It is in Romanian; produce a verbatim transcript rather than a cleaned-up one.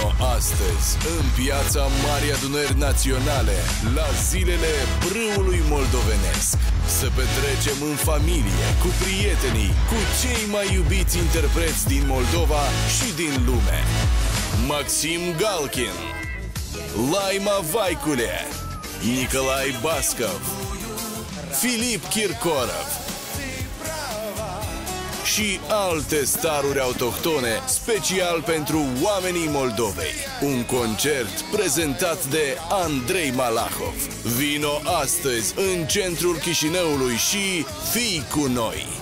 Vino astăzi în piața Marii Adunări Naționale la zilele brâului moldovenesc. Să petrecem în familie, cu prietenii, cu cei mai iubiți interpreți din Moldova și din lume. Maxim Galkin, Laima Vaikule, Nicolae Bascov, Filip Kirkorov și alte staruri autohtone special pentru oamenii Moldovei. Un concert prezentat de Andrei Malahov. Vino astăzi în centrul Chișinăului și fii cu noi!